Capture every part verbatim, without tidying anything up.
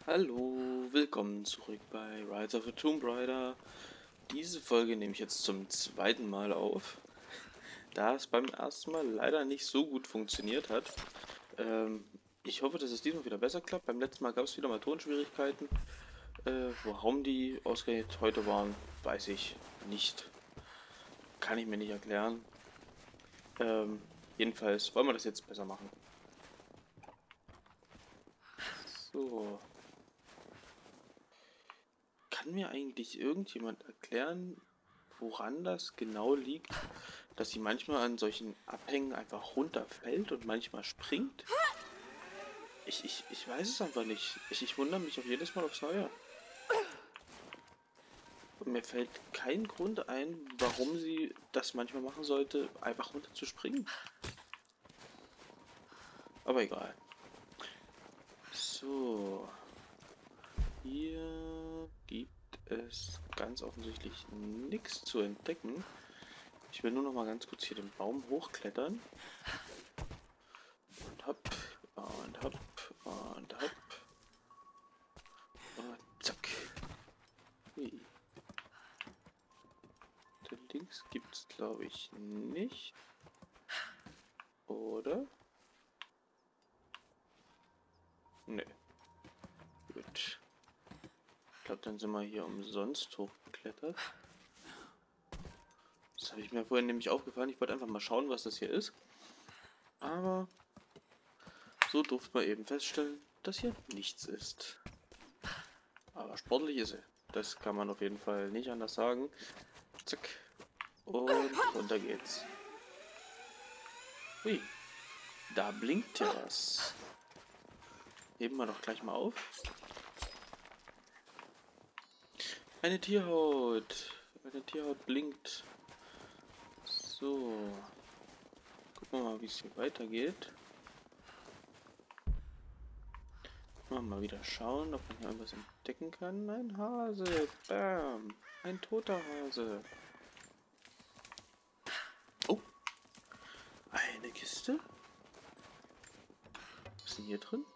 Hallo, willkommen zurück bei Rise of the Tomb Raider. Diese Folge nehme ich jetzt zum zweiten Mal auf, da es beim ersten Mal leider nicht so gut funktioniert hat. Ähm, ich hoffe, dass es diesmal wieder besser klappt. Beim letzten Mal gab es wieder mal Tonschwierigkeiten. Äh, warum die ausgerechnet heute waren, weiß ich nicht. Kann ich mir nicht erklären. Ähm, jedenfalls wollen wir das jetzt besser machen. So. Kann mir eigentlich irgendjemand erklären, woran das genau liegt, dass sie manchmal an solchen Abhängen einfach runterfällt und manchmal springt? Ich, ich, ich weiß es einfach nicht. Ich, ich wundere mich auch jedes Mal aufs Neue. Und mir fällt kein Grund ein, warum sie das manchmal machen sollte, einfach runter zu springen. Aber egal. So. Hier gibt es ganz offensichtlich nichts zu entdecken. Ich will nur noch mal ganz kurz hier den Baum hochklettern. Und hopp, und hopp, und hopp. Und zack. Hui. Da links gibt es, glaube ich, nicht. Oder? Ne. Gut. Ich glaube, dann sind wir hier umsonst hochgeklettert. Das habe ich mir vorhin nämlich aufgefallen. Ich wollte einfach mal schauen, was das hier ist. Aber so durfte man eben feststellen, dass hier nichts ist. Aber sportlich ist sie. Das kann man auf jeden Fall nicht anders sagen. Zack. Und runter geht's. Hui. Da blinkt ja was. Heben wir doch gleich mal auf. Eine Tierhaut. Eine Tierhaut blinkt. So. Gucken wir mal, wie es hier weitergeht. Mal wieder schauen, ob man hier irgendwas entdecken kann. Ein Hase. Bam. Ein toter Hase. Oh. Eine Kiste. Was ist denn hier drin?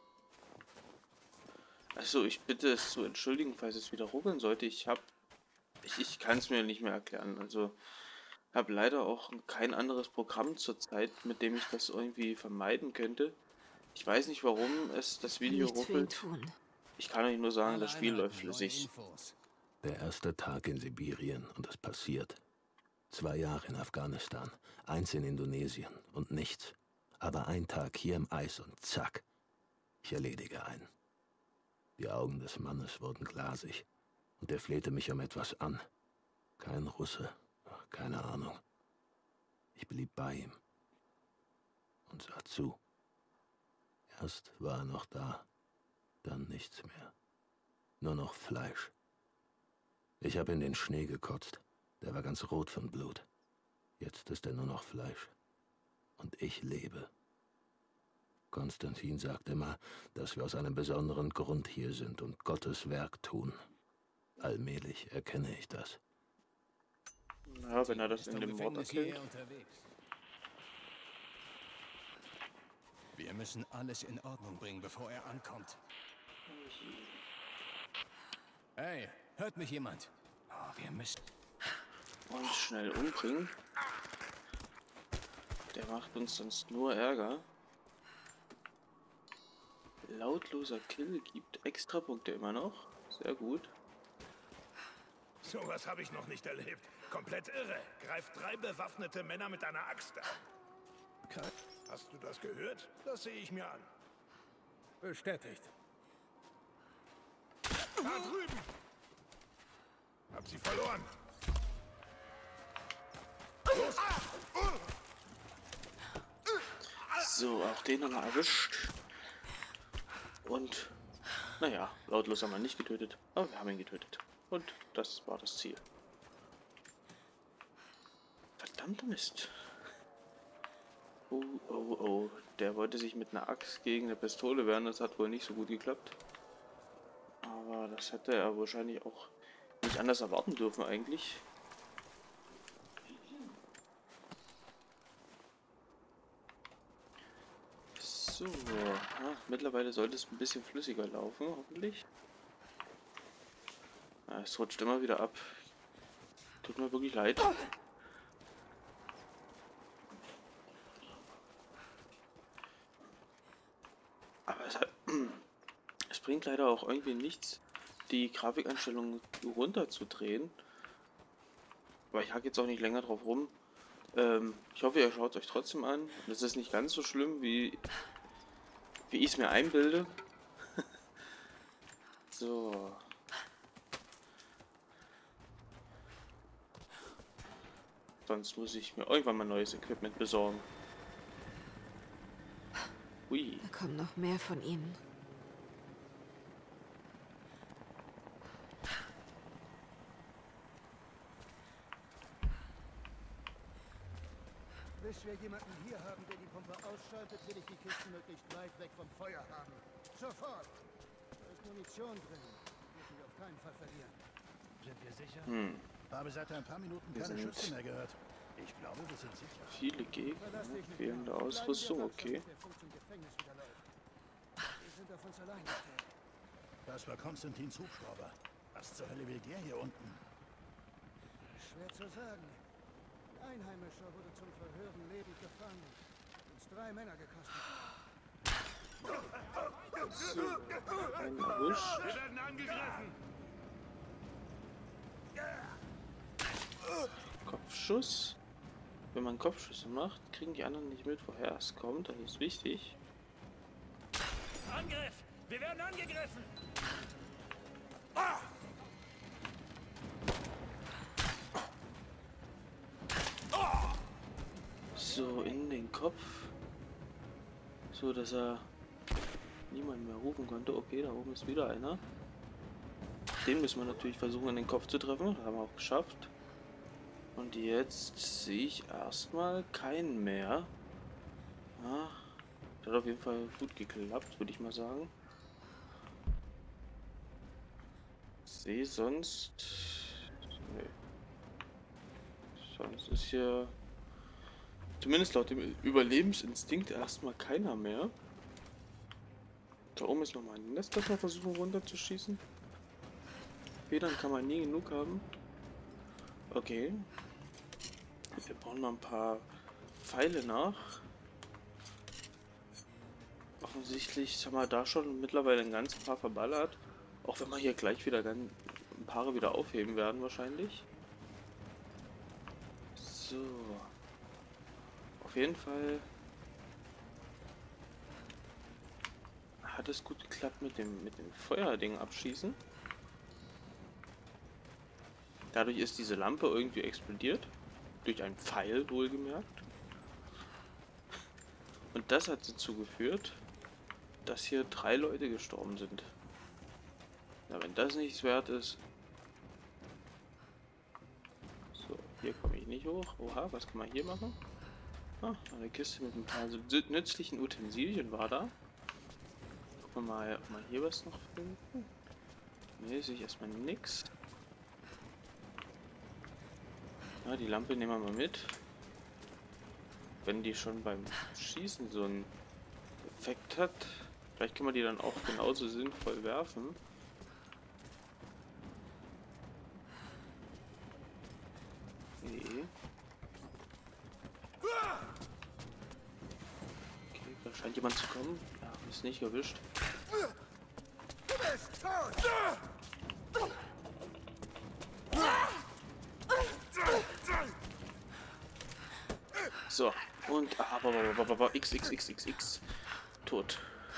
Achso, ich bitte es zu entschuldigen, falls es wieder ruckeln sollte. Ich habe... Ich, ich kann es mir nicht mehr erklären. Also, habe leider auch kein anderes Programm zurzeit, mit dem ich das irgendwie vermeiden könnte. Ich weiß nicht, warum es das Video ruckelt. Ich kann euch nur sagen, das Spiel läuft flüssig. Der erste Tag in Sibirien und es passiert. Zwei Jahre in Afghanistan, eins in Indonesien und nichts. Aber ein Tag hier im Eis und zack, ich erledige einen. Die Augen des Mannes wurden glasig und er flehte mich um etwas an. Kein Russe, keine Ahnung. Ich blieb bei ihm und sah zu. Erst war er noch da, dann nichts mehr. Nur noch Fleisch. Ich habe in den Schnee gekotzt. Der war ganz rot von Blut. Jetzt ist er nur noch Fleisch. Und ich lebe. Konstantin sagt immer, dass wir aus einem besonderen Grund hier sind und Gottes Werk tun. Allmählich erkenne ich das. Ja, wenn er das in dem Wort erkennt. Wir müssen alles in Ordnung bringen, bevor er ankommt. Hey, hört mich jemand? Oh, wir müssen... Und schnell umbringen. Der macht uns sonst nur Ärger. Lautloser Kill gibt Extrapunkte immer noch. Sehr gut. Sowas habe ich noch nicht erlebt. Komplett irre. Greift drei bewaffnete Männer mit einer Axt an. Hast du das gehört? Das sehe ich mir an. Bestätigt. Da drüben! Hab sie verloren. Los! So, auch den haben wir erwischt. Und, naja, lautlos haben wir ihn nicht getötet, aber wir haben ihn getötet. Und das war das Ziel. Verdammter Mist. Oh, oh, oh. Der wollte sich mit einer Axt gegen eine Pistole wehren. Das hat wohl nicht so gut geklappt. Aber das hätte er wahrscheinlich auch nicht anders erwarten dürfen eigentlich. So. So, ja, mittlerweile sollte es ein bisschen flüssiger laufen, hoffentlich. Ja, es rutscht immer wieder ab. Tut mir wirklich leid. Aber es, hat, es bringt leider auch irgendwie nichts, die Grafikeinstellungen runterzudrehen. Aber ich hake jetzt auch nicht länger drauf rum. Ähm, ich hoffe, ihr schaut es euch trotzdem an. Und es ist nicht ganz so schlimm, wie, wie ich es mir einbilde. So. Sonst muss ich mir irgendwann mal neues Equipment besorgen. Hui. Da kommen noch mehr von ihnen. Bis wir jemanden hier haben, der die Pumpe ausschaltet, will ich die Kisten möglichst weit weg vom Feuer haben. Sofort! Da ist Munition drin. Dürfen wir auf keinen Fall verlieren. Sind wir sicher? Hm. Habe seit ein paar Minuten Wir keine sind Schüsse mehr gehört. Ich glaube, wir sind sicher. Viele Gegner, fehlende Ausrüstung, okay. Wir sind auf uns allein gestellt. Das war Konstantins Hubschrauber. Was zur Hölle will der hier unten? Schwer zu sagen. Ein Einheimischer wurde zum Verhören lebend gefangen. Uns drei Männer gekostet. So, ein erwischt. Wir werden angegriffen! Kopfschuss. Wenn man Kopfschüsse macht, kriegen die anderen nicht mit, woher es kommt. Das ist wichtig. Angriff! Wir werden angegriffen! So, in den Kopf. So, dass er niemanden mehr rufen konnte. Okay, da oben ist wieder einer. Den müssen wir natürlich versuchen, in den Kopf zu treffen. Das haben wir auch geschafft. Und jetzt sehe ich erstmal keinen mehr. Ja, das hat auf jeden Fall gut geklappt, würde ich mal sagen. Ich sehe sonst... Nee. Sonst ist hier... Zumindest laut dem Überlebensinstinkt erstmal keiner mehr. Da oben ist nochmal ein Nest, das wir versuchen runterzuschießen. Federn kann man nie genug haben. Okay. Wir bauen mal ein paar Pfeile nach. Offensichtlich haben wir da schon mittlerweile ein ganz paar verballert. Auch wenn wir hier gleich wieder ganz ein paar wieder aufheben werden wahrscheinlich. So. Auf jeden Fall hat es gut geklappt mit dem mit dem Feuerding abschießen. Dadurch ist diese Lampe irgendwie explodiert. Durch einen Pfeil wohlgemerkt. Und das hat dazu geführt, dass hier drei Leute gestorben sind. Na, wenn das nichts wert ist. So, hier komme ich nicht hoch. Oha, was kann man hier machen? Ah, eine Kiste mit ein paar nützlichen Utensilien war da. Gucken wir mal, ob wir hier was noch finden. Ne, sehe ich erstmal nix. Ja, die Lampe nehmen wir mal mit. Wenn die schon beim Schießen so einen Effekt hat, vielleicht können wir die dann auch genauso sinnvoll werfen. Nee. Okay, da scheint jemand zu kommen. Ja, ist nicht erwischt. Du bist tot! So, und aber, aber, aber, aber x, x, x, x, x. Tot.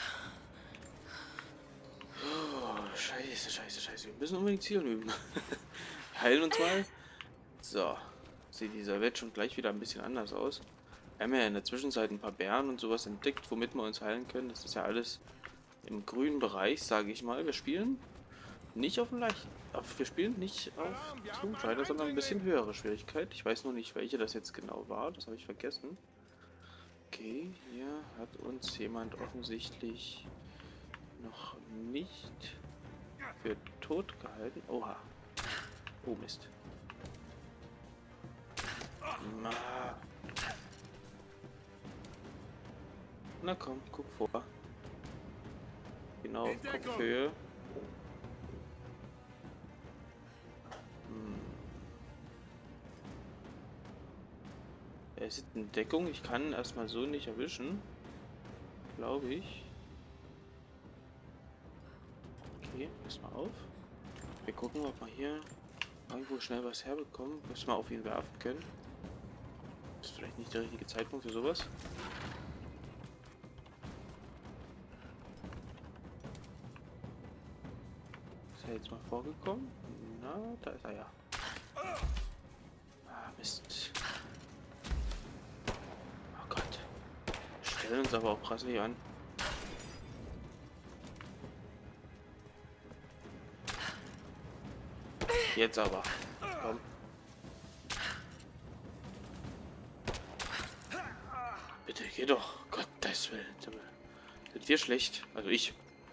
Oh, scheiße, scheiße, scheiße. Wir müssen unbedingt Zielen üben. Heilen uns mal. So. Sieht dieser Welt schon gleich wieder ein bisschen anders aus. Wir haben ja in der Zwischenzeit ein paar Bären und sowas entdeckt, womit wir uns heilen können. Das ist ja alles im grünen Bereich, sage ich mal. Wir spielen nicht auf dem leichten. Wir spielen nicht auf Tomb Raider, sondern ein bisschen höhere Schwierigkeit. Ich weiß noch nicht, welche das jetzt genau war. Das habe ich vergessen. Okay, hier hat uns jemand offensichtlich noch nicht für tot gehalten. Oha. Oh Mist. Na. Na komm, guck vor. Genau auf Kopfhöhe. Hm. Er ist in Deckung. Ich kann ihn erstmal so nicht erwischen. Glaube ich. Okay, pass mal auf. Wir gucken, ob wir hier irgendwo schnell was herbekommen. Müssen wir auf ihn werfen können. Ist vielleicht nicht der richtige Zeitpunkt für sowas. Ist er jetzt mal vorgekommen? Na, da ist er ja. Ah, Mist. Oh Gott. Stellen uns aber auch krasslich an. Jetzt aber. Komm. Bitte, geh doch. Gottes Willen. Sind wir schlecht? Also ich.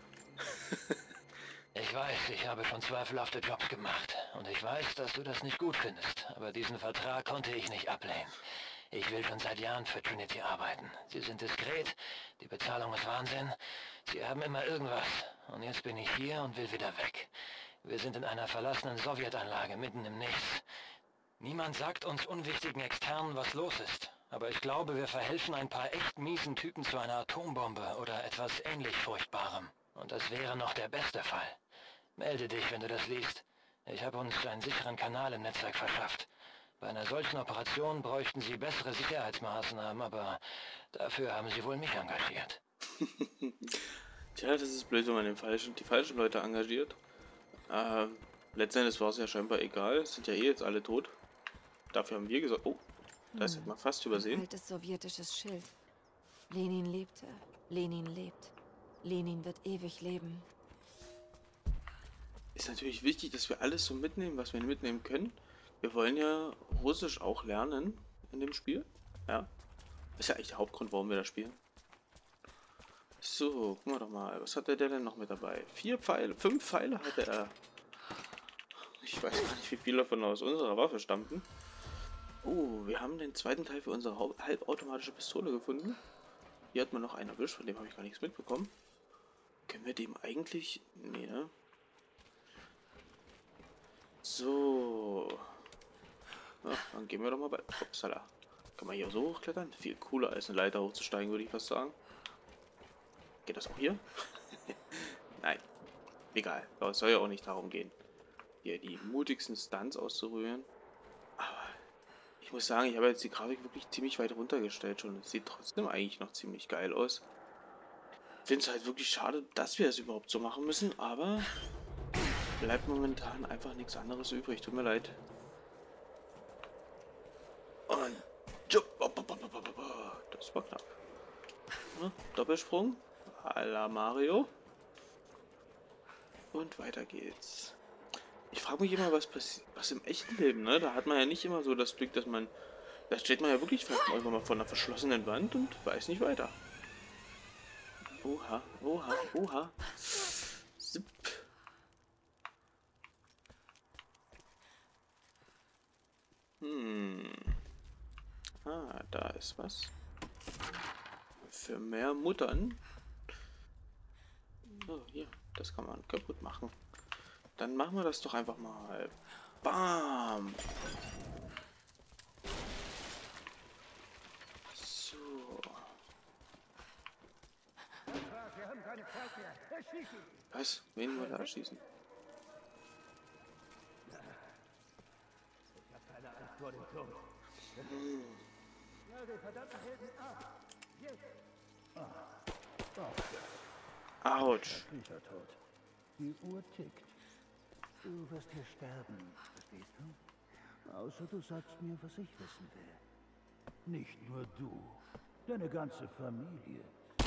Ich weiß, ich habe schon zweifelhafte Jobs gemacht. Und ich weiß, dass du das nicht gut findest. Aber diesen Vertrag konnte ich nicht ablehnen. Ich will schon seit Jahren für Trinity arbeiten. Sie sind diskret, die Bezahlung ist Wahnsinn. Sie haben immer irgendwas. Und jetzt bin ich hier und will wieder weg. Wir sind in einer verlassenen Sowjetanlage mitten im Nichts. Niemand sagt uns unwichtigen Externen, was los ist. Aber ich glaube, wir verhelfen ein paar echt miesen Typen zu einer Atombombe oder etwas ähnlich Furchtbarem. Und das wäre noch der beste Fall. Melde dich, wenn du das liest. Ich habe uns einen sicheren Kanal im Netzwerk verschafft. Bei einer solchen Operation bräuchten sie bessere Sicherheitsmaßnahmen, aber dafür haben sie wohl mich engagiert. Tja, das ist blöd, wenn man den falschen, die falschen Leute engagiert. Äh, letztendlich war es ja scheinbar egal. Es sind ja eh jetzt alle tot. Dafür haben wir gesagt, oh, das hätte man fast übersehen. Ein altes sowjetisches Schild. Lenin lebte, Lenin lebt. Lenin wird ewig leben. Ist natürlich wichtig, dass wir alles so mitnehmen, was wir mitnehmen können. Wir wollen ja Russisch auch lernen in dem Spiel. Ja. Das ist ja eigentlich der Hauptgrund, warum wir das spielen. So, gucken wir doch mal. Was hat der denn noch mit dabei? Vier Pfeile, fünf Pfeile hatte er. Ich weiß gar nicht, wie viele davon aus unserer Waffe stammten. Oh, wir haben den zweiten Teil für unsere halbautomatische Pistole gefunden. Hier hat man noch einen erwischt, von dem habe ich gar nichts mitbekommen. Können wir dem eigentlich... Nee, ne? So. Ja, dann gehen wir doch mal bei... Upsala. Kann man hier so hochklettern? Viel cooler als eine Leiter hochzusteigen, würde ich fast sagen. Geht das auch hier? Nein. Egal. Aber es soll ja auch nicht darum gehen, hier die mutigsten Stunts auszurühren. Aber ich muss sagen, ich habe jetzt die Grafik wirklich ziemlich weit runtergestellt schon. Es sieht trotzdem eigentlich noch ziemlich geil aus. Ich finde es halt wirklich schade, dass wir es überhaupt so machen müssen, aber bleibt momentan einfach nichts anderes übrig. Tut mir leid. Und das war knapp. Ja, Doppelsprung. À la Mario. Und weiter geht's. Ich frage mich immer, was passiert, was im echten Leben, ne? Da hat man ja nicht immer so das Glück, dass man... Da steht man ja wirklich vielleicht irgendwann mal vor einer verschlossenen Wand und weiß nicht weiter. Oha, oha, oha. Zip. Hm. Ah, da ist was. Für mehr Muttern. Oh, hier. Das kann man kaputt machen. Dann machen wir das doch einfach mal. Bam! So. Wir haben keine Zeit mehr. Erschieß ihn! Was? Wen wollen wir erschießen? Ich habe keine Angst vor dem Tod. Ja, den verdammten Helden ab! Jetzt! Autsch. Büchertod. Die Uhr tickt. Du wirst hier sterben, verstehst du? Außer du sagst mir, was ich wissen will. Nicht nur du, deine ganze Familie.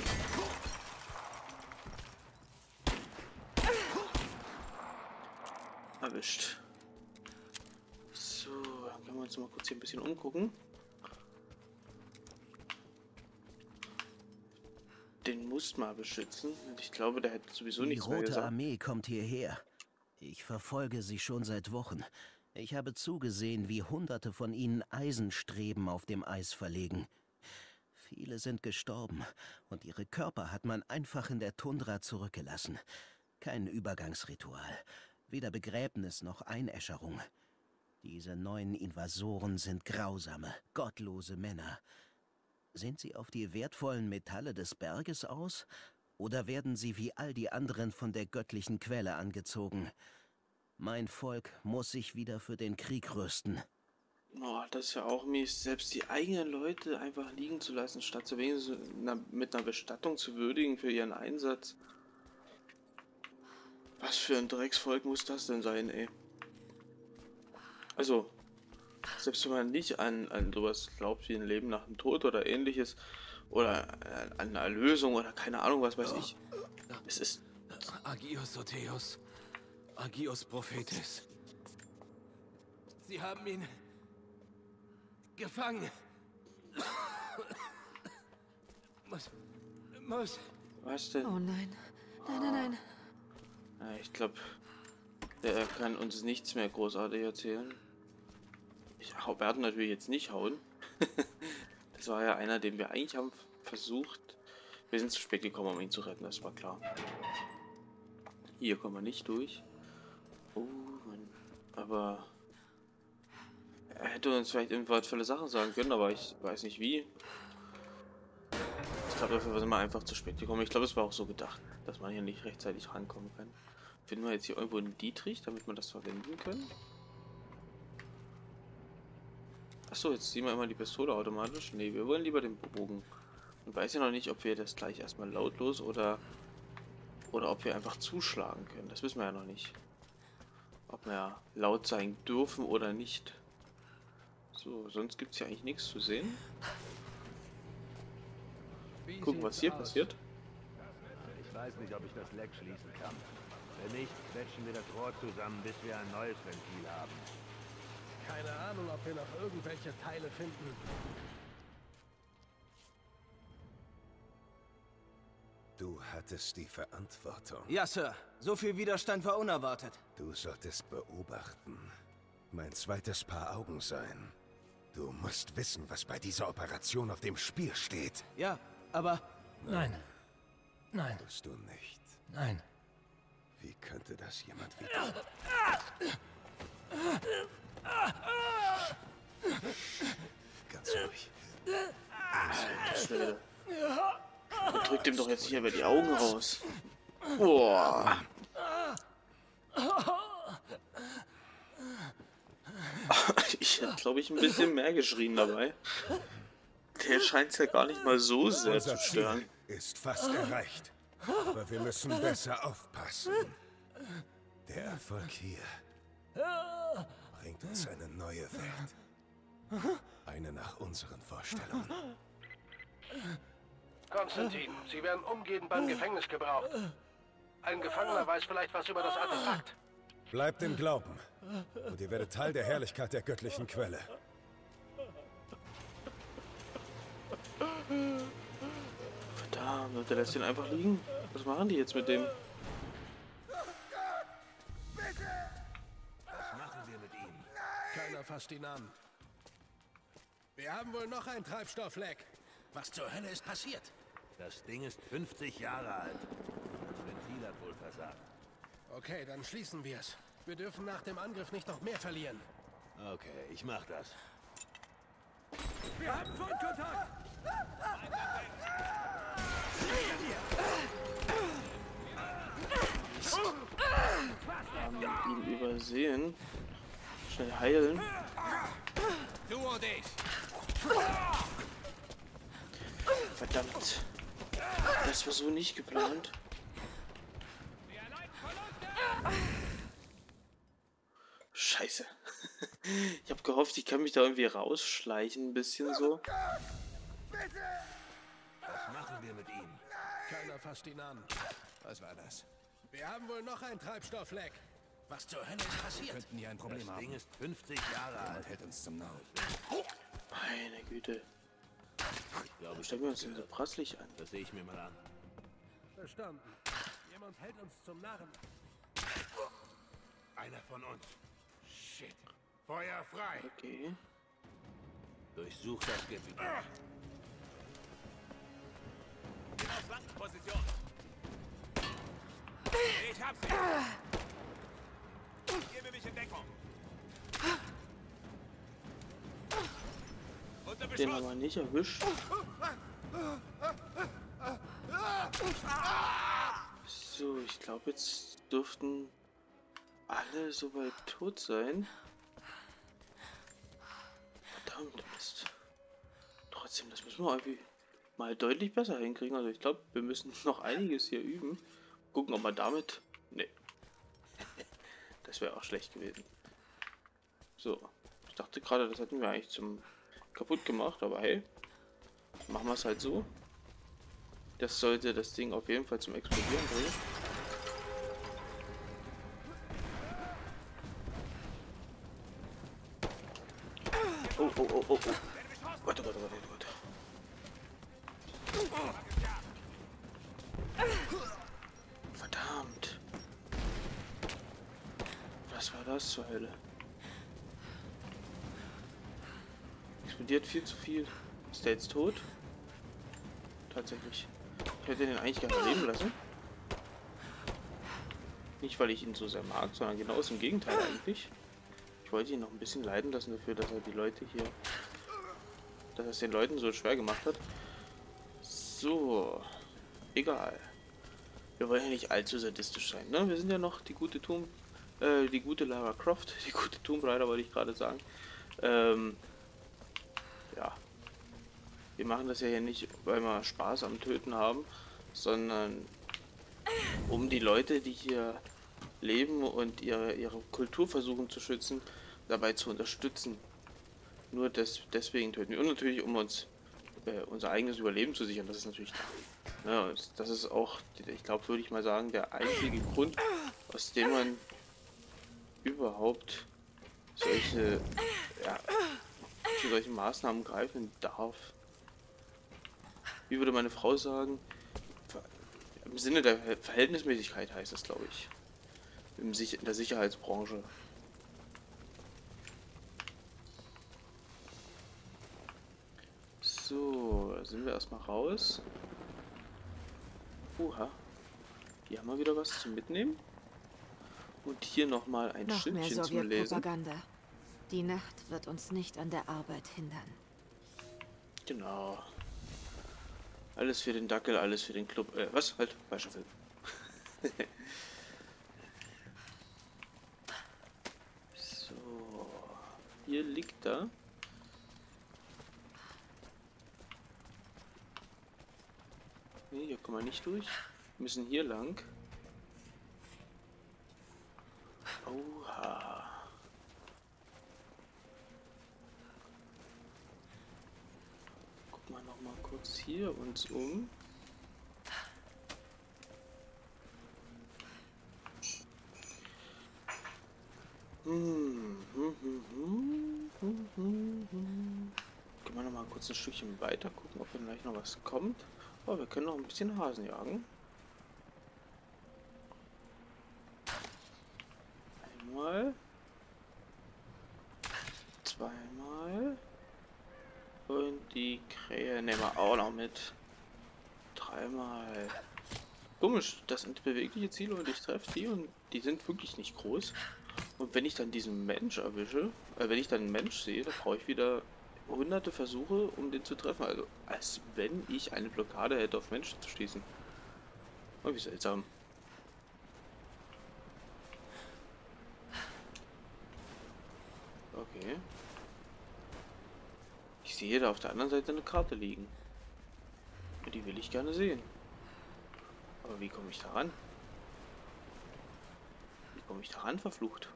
Erwischt. So, dann können wir uns mal kurz hier ein bisschen umgucken. Den muss mal beschützen. Und ich glaube, der hätte sowieso Die nichts mehr Rote gesagt. Armee kommt hierher. Ich verfolge sie schon seit Wochen. Ich habe zugesehen, wie Hunderte von ihnen Eisenstreben auf dem Eis verlegen. Viele sind gestorben und ihre Körper hat man einfach in der Tundra zurückgelassen. Kein Übergangsritual, weder Begräbnis noch Einäscherung. Diese neuen Invasoren sind grausame, gottlose Männer. Sind sie auf die wertvollen Metalle des Berges aus? Oder werden sie wie all die anderen von der göttlichen Quelle angezogen? Mein Volk muss sich wieder für den Krieg rüsten. Oh, das ist ja auch mies, selbst die eigenen Leute einfach liegen zu lassen, statt sie wenigstens mit einer Bestattung zu würdigen für ihren Einsatz. Was für ein Drecksvolk muss das denn sein, ey? Also, selbst wenn man nicht an, an sowas glaubt wie ein Leben nach dem Tod oder ähnliches, oder an eine Erlösung oder keine Ahnung, was weiß ich. Es ist... Agios Otheos, Agios Prophetis. Sie haben ihn... gefangen. Muss... muss... Was denn? Oh nein. Nein, nein, nein. Ja, ich glaube, der kann uns nichts mehr großartig erzählen. Ich werde natürlich jetzt nicht hauen. Das war ja einer, den wir eigentlich haben versucht. Wir sind zu spät gekommen, um ihn zu retten, das war klar. Hier kommen wir nicht durch. Oh Mann. Aber er hätte uns vielleicht irgendwas für Sachen sagen können, aber ich weiß nicht wie. Ich glaube, dafür sind wir einfach zu spät gekommen. Ich glaube, es war auch so gedacht, dass man hier nicht rechtzeitig rankommen kann. Finden wir jetzt hier irgendwo einen Dietrich, damit wir das verwenden können? Achso, jetzt ziehen wir immer die Pistole automatisch. Ne, wir wollen lieber den Bogen. Und weiß ja noch nicht, ob wir das gleich erstmal lautlos oder oder ob wir einfach zuschlagen können. Das wissen wir ja noch nicht. Ob wir laut sein dürfen oder nicht. So, sonst gibt es ja eigentlich nichts zu sehen. Gucken, was hier passiert. Ich weiß nicht, ob ich das Leck schließen kann. Wenn nicht, quetschen wir das Rohr zusammen, bis wir ein neues Ventil haben. Keine Ahnung, ob wir noch irgendwelche Teile finden. Du hattest die Verantwortung. Ja, Sir. So viel Widerstand war unerwartet. Du solltest beobachten. Mein zweites Paar Augen sein. Du musst wissen, was bei dieser Operation auf dem Spiel steht. Ja, aber... Nein. Nein. Tust du nicht. Nein. Wie könnte das jemand wie du... Ganz ruhig. Schwede. Drückt ihm doch jetzt hier über die Augen raus. Boah. Ich hätte, glaube ich, ein bisschen mehr geschrien dabei. Der scheint es ja gar nicht mal so sehr Unser zu stören. Ziel ist fast erreicht. Aber wir müssen besser aufpassen. Der Erfolg hier bringt uns eine neue Welt. Eine nach unseren Vorstellungen. Konstantin, Sie werden umgehend beim Gefängnis gebraucht. Ein Gefangener weiß vielleicht was über das Artefakt. Bleibt im Glauben. Und ihr werdet Teil der Herrlichkeit der göttlichen Quelle. Verdammt, der lässt ihn einfach liegen. Was machen die jetzt mit dem? Was machen wir mit ihm? Keiner fasst ihn an. Wir haben wohl noch ein Treibstoffleck. Was zur Hölle ist passiert? Das Ding ist fünfzig Jahre alt. Das Ventil hat wohl versagt. Okay, dann schließen wir es. Wir dürfen nach dem Angriff nicht noch mehr verlieren. Okay, ich mach das. Wir haben Fundkontakt! Haben ihn übersehen. Schnell heilen. Verdammt. Das war so nicht geplant. Scheiße. Ich habe gehofft, ich kann mich da irgendwie rausschleichen, ein bisschen so. Was machen wir mit ihm? Keiner fasst ihn an. Was war das? Wir haben wohl noch ein Treibstoffleck. Was zur Hölle ist passiert? Wir könnten hier ein Problem das haben. Ding ist fünfzig Jahre alt. Jemand hält uns zum Narren. Meine Güte. Ich glaube, Stellen wir uns denn so prasselig an? das sehe ich mir mal an. Verstanden. Jemand hält uns zum Narren. Einer von uns. Shit. Feuer frei. Okay. Durchsuch das Gebiet. in der Flankenposition. Ich hab sie. Gebe mich in Deckung. Unter Den haben wir nicht erwischt. So, ich glaube, jetzt dürften alle soweit tot sein. Verdammt, Mist. Trotzdem, das müssen wir irgendwie mal deutlich besser hinkriegen. Also ich glaube, wir müssen noch einiges hier üben. Gucken, ob wir damit... Nee. Das wäre auch schlecht gewesen. So. Ich dachte gerade, das hätten wir eigentlich zum kaputt gemacht, aber hey. Machen wir es halt so. Das sollte das Ding auf jeden Fall zum Explodieren bringen. Oh, oh, oh, oh, oh. Warte, warte, warte, warte. Verdammt. Was war das zur Hölle? Explodiert viel zu viel. Ist der jetzt tot? Tatsächlich. Ich hätte den eigentlich gerne leben lassen. Nicht, weil ich ihn so sehr mag, sondern genau aus dem Gegenteil eigentlich. Ich wollte ihn noch ein bisschen leiden lassen dafür, dass er die Leute hier... dass er es den Leuten so schwer gemacht hat. So. Egal. Wir wollen ja nicht allzu sadistisch sein, ne? Wir sind ja noch die gute Tomb... Äh, die gute Lara Croft. Die gute Tomb Raider, wollte ich gerade sagen. Ähm... Ja. Wir machen das ja hier nicht, weil wir Spaß am Töten haben, sondern um die Leute, die hier leben und ihre, ihre Kultur versuchen zu schützen, dabei zu unterstützen. Nur des, deswegen töten wir. Und natürlich, um uns äh, unser eigenes Überleben zu sichern. Das ist natürlich klar. Ja, das ist auch, ich glaube, würde ich mal sagen, der einzige Grund, aus dem man überhaupt solche, ja, zu solchen Maßnahmen greifen darf. Wie würde meine Frau sagen? Im Sinne der Verhältnismäßigkeit heißt das, glaube ich. In der Sicherheitsbranche. So, da sind wir erstmal raus. Oha. Hier haben wir wieder was zum Mitnehmen. Und hier nochmal ein Noch mehr Schildchen zum Lesen. Sowjetpropaganda. Die Nacht wird uns nicht an der Arbeit hindern. Genau. Alles für den Dackel, alles für den Club. Äh, was? Halt, falscher Film. So. Hier liegt er. Nee, hier kommen wir nicht durch. Wir müssen hier lang. Oha. Gucken wir noch mal kurz hier uns um. Hm, hm, hm, hm, hm, hm, hm. Können wir noch mal kurz ein Stückchen weiter gucken, ob hier gleich noch was kommt. Oh, wir können noch ein bisschen Hasen jagen. Einmal. Zweimal. Und die Krähe nehmen wir auch noch mit. Dreimal. Komisch, das sind bewegliche Ziele und ich treffe die und die sind wirklich nicht groß. Und wenn ich dann diesen Mensch erwische, äh, wenn ich dann einen Mensch sehe, dann brauche ich wieder hunderte Versuche, um den zu treffen. Also als wenn ich eine Blockade hätte, auf Menschen zu schießen. Oh, wie seltsam. Okay. Ich sehe da auf der anderen Seite eine Karte liegen. Und die will ich gerne sehen. Aber wie komme ich da ran? Wie komme ich da ran, verflucht?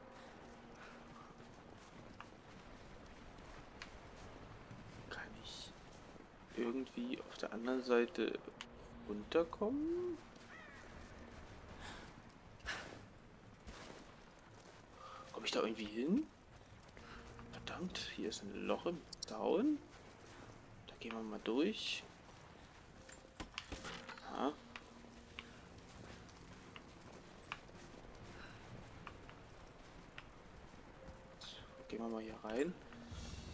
Kann ich irgendwie auf der anderen Seite runterkommen? Komme ich da irgendwie hin? Verdammt, hier ist ein Loch im Zaun. Da gehen wir mal durch. Ja. So, gehen wir mal hier rein.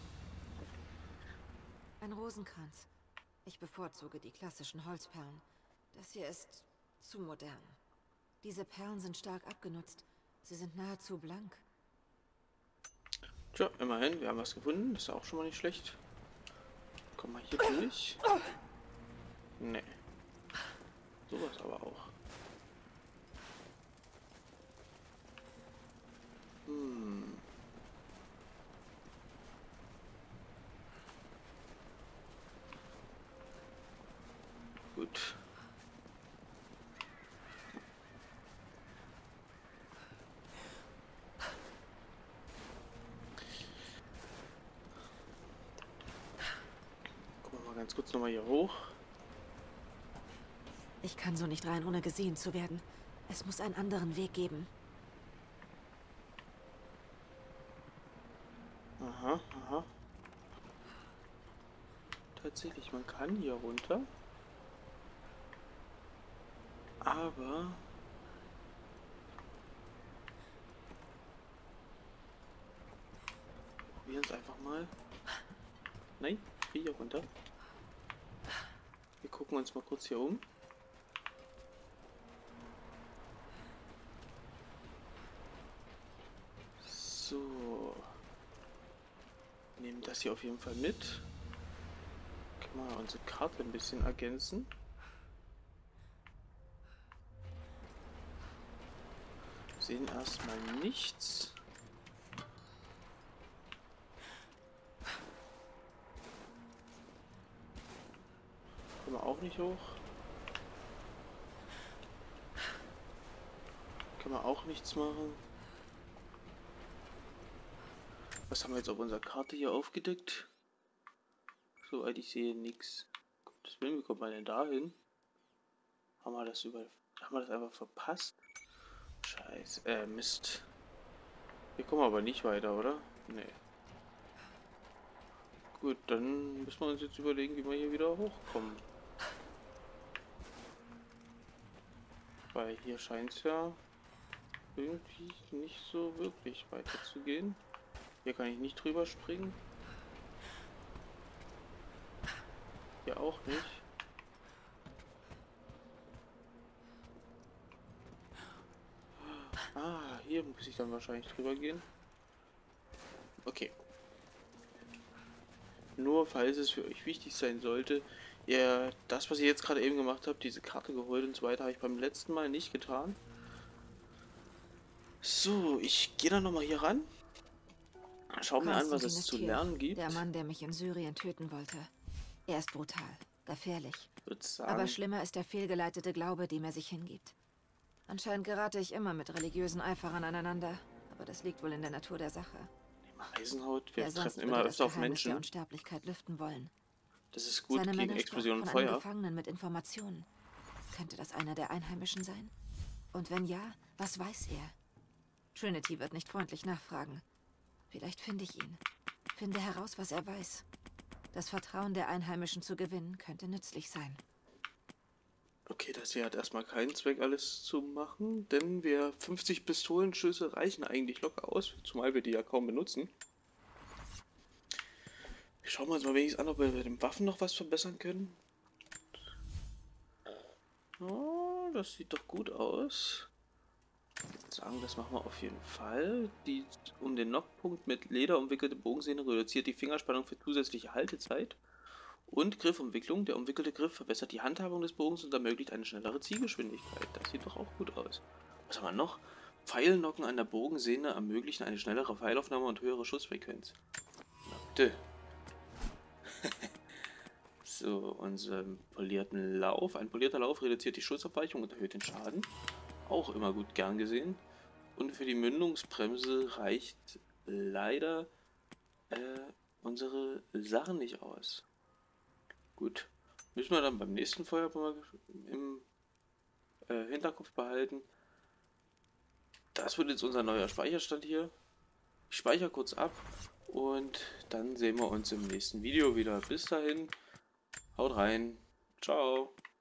Ein Rosenkranz. Ich bevorzuge die klassischen Holzperlen. Das hier ist zu modern. Diese Perlen sind stark abgenutzt. Sie sind nahezu blank. Tja, immerhin, wir haben was gefunden. Das ist auch schon mal nicht schlecht. Komm mal hier durch. Nee. Sowas aber auch. Hm. Gut. Gucken wir mal ganz kurz nochmal hier hoch. Ich kann so nicht rein, ohne gesehen zu werden. Es muss einen anderen Weg geben. Aha, aha. Tatsächlich, man kann hier runter. Aber... probieren es einfach mal. Nein, hier runter. Wir gucken uns mal kurz hier um. So. Nehmen das hier auf jeden Fall mit. Können wir unsere Karte ein bisschen ergänzen. Sehen erstmal nichts. Können wir auch nicht hoch. Können wir auch nichts machen. Was haben wir jetzt auf unserer Karte hier aufgedeckt? Soweit ich sehe, nichts. Gottes Willen, wie kommt man denn da hin? Haben wir das über... Haben wir das einfach verpasst? Scheiße, äh, Mist. Hier kommen wir aber nicht weiter, oder? Nee. Gut, dann müssen wir uns jetzt überlegen, wie wir hier wieder hochkommen. Weil hier scheint es ja irgendwie nicht so wirklich weiter zu gehen. Hier kann ich nicht drüber springen. Hier auch nicht. Ah, hier muss ich dann wahrscheinlich drüber gehen. Okay. Nur falls es für euch wichtig sein sollte, ja, das, was ihr jetzt gerade eben gemacht habt, diese Karte geholt und so weiter, habe ich beim letzten Mal nicht getan. So, ich gehe dann nochmal hier ran. Schau mir an, was es zu lernen gibt. Der Mann, der mich in Syrien töten wollte. Er ist brutal, gefährlich. Sagen, aber schlimmer ist der fehlgeleitete Glaube, dem er sich hingibt. Anscheinend gerate ich immer mit religiösen Eiferern aneinander, aber das liegt wohl in der Natur der Sache. Eisenhaut, wir treffen immer öfter auf Menschen. Der Unsterblichkeit lüften wollen. Das ist gut Seine gegen Männer Explosionen und von einem Feuer. Gefangenen mit Informationen. Könnte das einer der Einheimischen sein? Und wenn ja, was weiß er? Trinity wird nicht freundlich nachfragen. Vielleicht finde ich ihn. Finde heraus, was er weiß. Das Vertrauen der Einheimischen zu gewinnen, könnte nützlich sein. Okay, das hier hat erstmal keinen Zweck, alles zu machen, denn wir fünfzig Pistolenschüsse reichen eigentlich locker aus, zumal wir die ja kaum benutzen. Wir schauen uns mal wenigstens an, ob wir mit den Waffen noch was verbessern können. Oh, das sieht doch gut aus. Ich würde sagen, das machen wir auf jeden Fall. Die um den Knockpunkt mit Leder umwickelte Bogensehne reduziert die Fingerspannung für zusätzliche Haltezeit. Und Griffumwicklung. Der umwickelte Griff verbessert die Handhabung des Bogens und ermöglicht eine schnellere Zielgeschwindigkeit. Das sieht doch auch gut aus. Was haben wir noch? Pfeilnocken an der Bogensehne ermöglichen eine schnellere Pfeilaufnahme und höhere Schussfrequenz. Na bitte. So, unseren polierten Lauf. Ein polierter Lauf reduziert die Schussabweichung und erhöht den Schaden. Auch immer gut gern gesehen. Und für die Mündungsbremse reicht leider äh, unsere Sachen nicht aus. Gut, müssen wir dann beim nächsten Feuer mal im äh, Hinterkopf behalten. Das wird jetzt unser neuer Speicherstand hier. Ich speichere kurz ab und dann sehen wir uns im nächsten Video wieder. Bis dahin, haut rein, ciao.